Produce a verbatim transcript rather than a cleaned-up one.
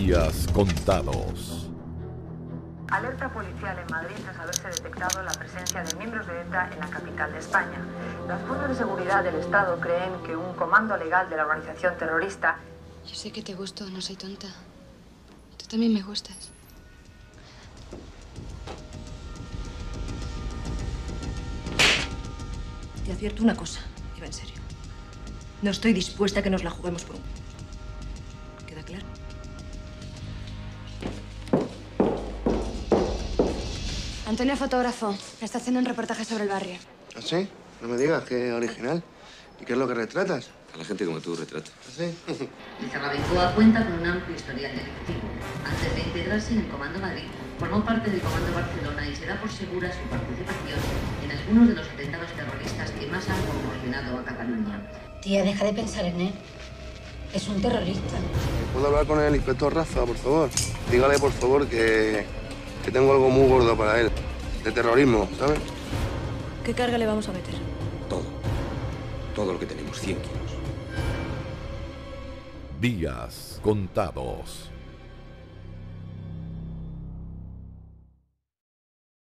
Días contados. Alerta policial en Madrid tras haberse detectado la presencia de miembros de ETA en la capital de España. Las fuerzas de seguridad del Estado creen que un comando legal de la organización terrorista... Yo sé que te gusto, no soy tonta. Tú también me gustas. Te advierto una cosa, y va en serio. No estoy dispuesta a que nos la juguemos por un... ¿Queda claro? Antonio, fotógrafo. Está haciendo un reportaje sobre el barrio. ¿Ah, sí? No me digas, qué original. ¿Y qué es lo que retratas? A la gente como tú retrato. ¿Ah, sí? Lizarrabencoa cuenta con un amplio historial delictivo. Antes de integrarse en el Comando Madrid, formó parte del Comando Barcelona y se da por segura su participación en algunos de los atentados terroristas que más han conmocionado a Cataluña. Tía, deja de pensar en él. Es un terrorista. ¿Puedo hablar con el inspector Rafa, por favor? Dígale, por favor, que, que tengo algo muy gordo para él. De terrorismo, ¿sabes? ¿Qué carga le vamos a meter? Todo. Todo lo que tenemos, cien kilos. Días contados.